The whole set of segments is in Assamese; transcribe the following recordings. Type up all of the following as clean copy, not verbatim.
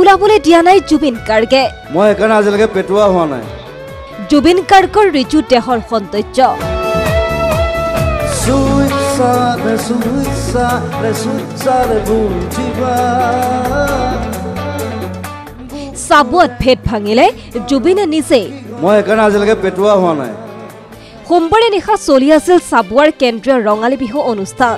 ওলাবলৈ দিয়া নাই জুবিন গাৰ্গে মই একাৰণে আজিলৈকে পেটুৱা হোৱা নাই জুবিন গাৰ্গৰ ঋজু দেহৰ সৌন্দৰ্য চাবুৱাত ভেদ ভাঙিলে জুবিনে নিজে মই একাৰণে আজিলৈকে পেটুৱা হোৱা নাই সোমবাৰে নিশা চলি আছিল চাবুৱাৰ কেন্দ্ৰীয় ৰঙালী বিহু অনুষ্ঠান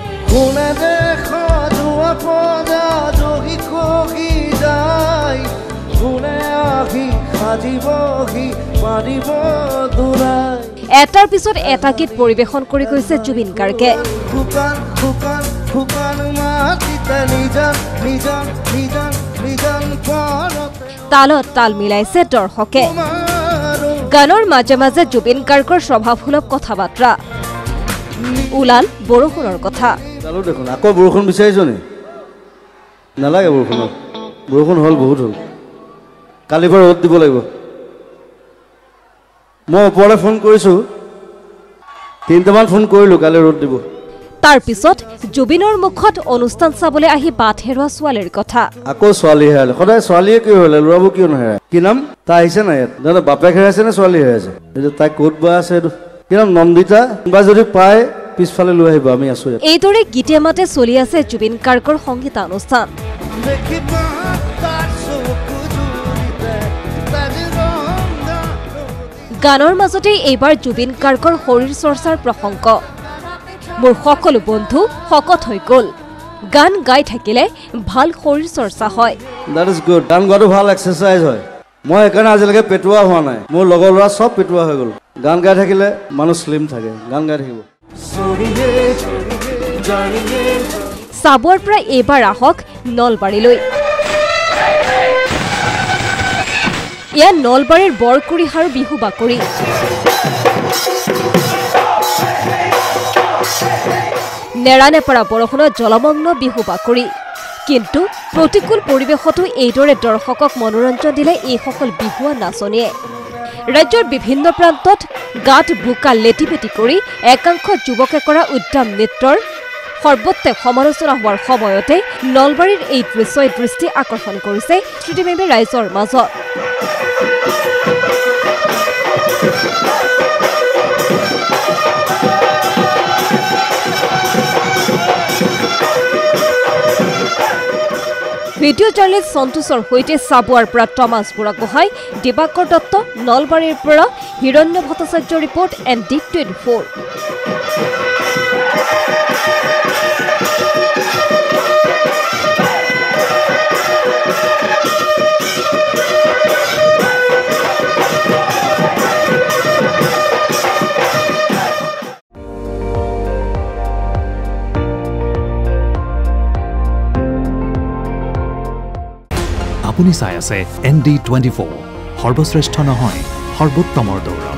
এটাৰ পিছত এটা গীত পৰিৱেশন কৰি গৈছে জুবিন গাৰ্গে তালত তাল মিলাইছে দৰ্শকে গানৰ মাজে মাজে জুবিন গাৰ্গৰ স্বভাৱসুলভ কথা বাৰ্তা ওলাল বৰষুণৰ কথা দেখোন আকৌ বৰষুণ বিচাৰিছ নি নালাগে বৰষুণ হ'ল বহুত হ'ল কালিৰ পৰা ৰ'দ দিব লাগিব মই ওপৰলৈ ফোন কৰিছোঁ 3টামান ফোন কৰিলোঁ কালি ৰ'দ দিব তাৰ পিছত জুবিনৰ মুখত অনুষ্ঠান চাবলৈ আহি বাট হেৰুৱা ছোৱালীৰ কথা আকৌ ছোৱালী হেৰালে সদায় ছোৱালীয়ে কিয় হেৰালে ল'ৰাবোৰ কিয় নেহেৰায় কি নাম তাই আহিছে নাই ইয়াত জানো বাপেক হেৰাইছে নে ছোৱালী হেৰাইছে তাই ক'ত বা আছে কি নাম নন্দিতা বা যদি পায় পিছফালে লৈ আহিব আমি আছো এইদৰে গীতে মাতে চলি আছে জুবিন গাৰ্গৰ সংগীতানুষ্ঠান গানৰ মাজতে এইবাৰ জুবিন গাৰ্গৰ শৰীৰ চৰ্চাৰ প্ৰসংগ মোৰ সকলো বন্ধু শকত হৈ গ'ল গান গাই থাকিলে ভাল শৰীৰ চৰ্চা হয় দ্যাট ইজ গুড গান গোৱাটো ভাল এক্সাৰচাইজ হয় মই একাৰণে আজিলৈকে পেটুৱা হোৱা নাই মোৰ লগৰ ল'ৰা চব পেটুৱা হৈ গ'ল গান গাই থাকিলে মানুহ স্লিম থাকে গান গাই থাকিব চাবুৱাৰ পৰা এইবাৰ আহক নলবাৰীলৈ এয়া নলবাৰীৰ বৰকুৰিহাৰ বিহু বাকৰি নেৰানেপৰা বৰষুণত জলমগ্ন বিহু বাকৰি কিন্তু প্ৰতিকূল পৰিৱেশতো এইদৰে দৰ্শকক মনোৰঞ্জন দিলে এইসকল বিহুৱা নাচনীয়ে ৰাজ্যৰ বিভিন্ন প্ৰান্তত গাত বোকা লেটিপেটি কৰি একাংশ যুৱকে কৰা উদ্যম নৃত্যৰ সৰ্বত্ৰে সমালোচনা হোৱাৰ সময়তে নলবাৰীৰ এই দৃশ্যই দৃষ্টি আকৰ্ষণ কৰিছে শ্ৰুতিমেমে ৰাইজৰ মাজত ভিডিঅ' জাৰ্নেলিষ্ট সন্তোষৰ সৈতে চাবুৱাৰ পৰা টমাছ বুঢ়াগোহাঁই দিবাকৰ দত্ত নলবাৰীৰ পৰা হিৰণ্য ভট্টাচাৰ্য ৰিপৰ্ট ND24 আপুনি চাই আছে ND24 সৰ্বশ্ৰেষ্ঠ নহয় সৰ্বোত্তমৰ দৌৰ